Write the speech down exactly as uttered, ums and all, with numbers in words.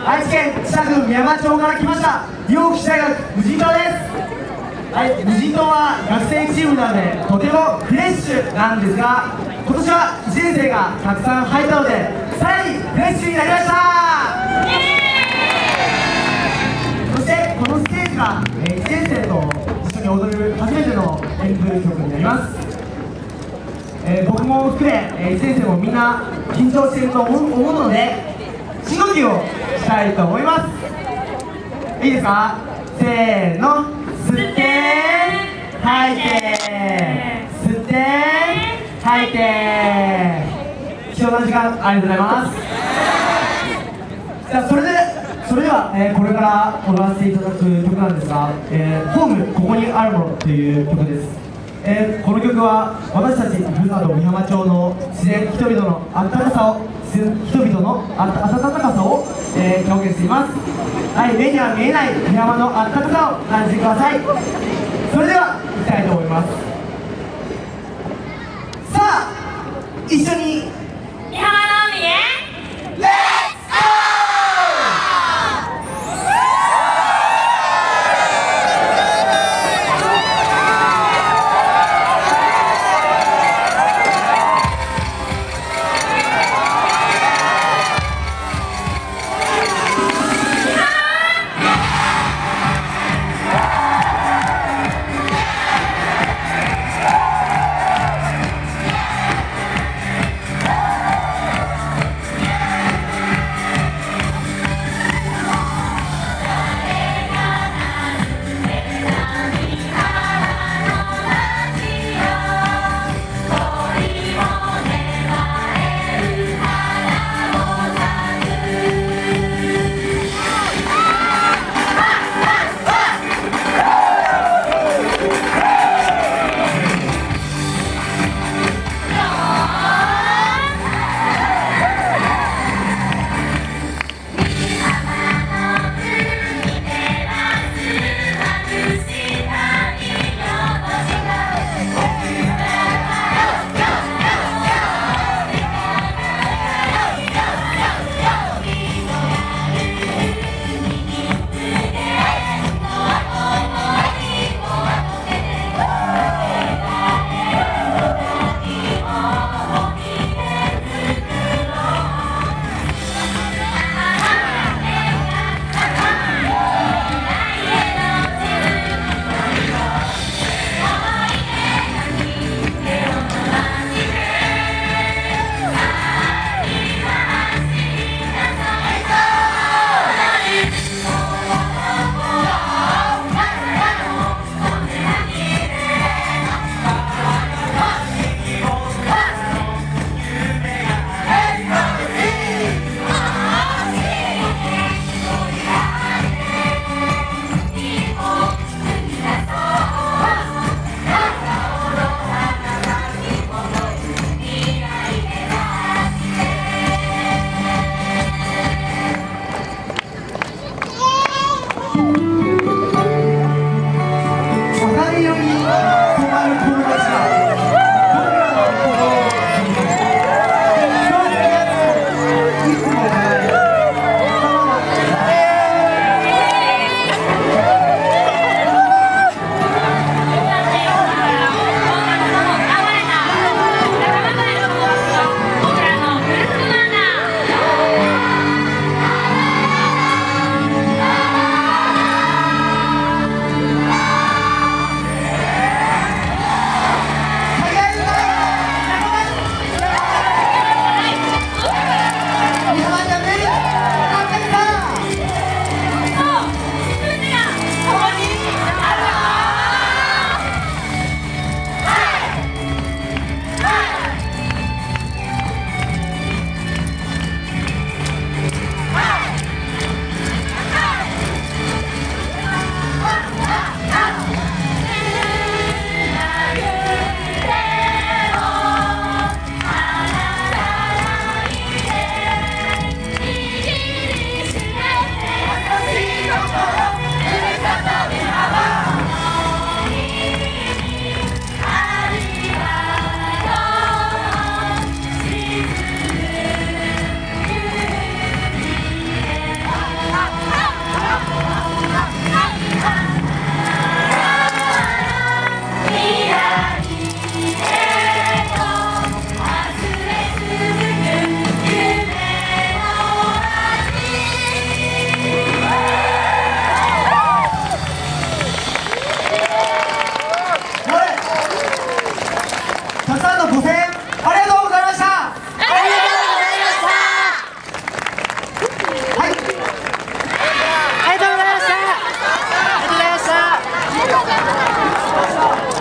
愛知県知多郡美山町から来ました陽気大学無人島です。はい、無人島は学生チームなのでとてもフレッシュなんですが、今年はいちねん生がたくさん入ったのでさらにフレッシュになりました。そしてこのステージは、えー、いちねん生と一緒に踊る初めての演舞曲になります。えー、僕も含め、えー、いちねん生もみんな緊張していると思う、思うので深呼吸をしたいと思います。いいですか？せーの、吸って吐いて吸って吐いて。貴重な時間ありがとうございます。じゃあそれでそれでは、えー、これから踊らせていただく曲なんですが、えー、ホームここにあるものという曲です。えー、この曲は私たちふるさと美浜町の自然、人々の温かさを人々のあた温かさを、えー、表現しています。はい、目には見えない美浜の温かさを感じてください。それでは行きたいと思います。さあ一緒に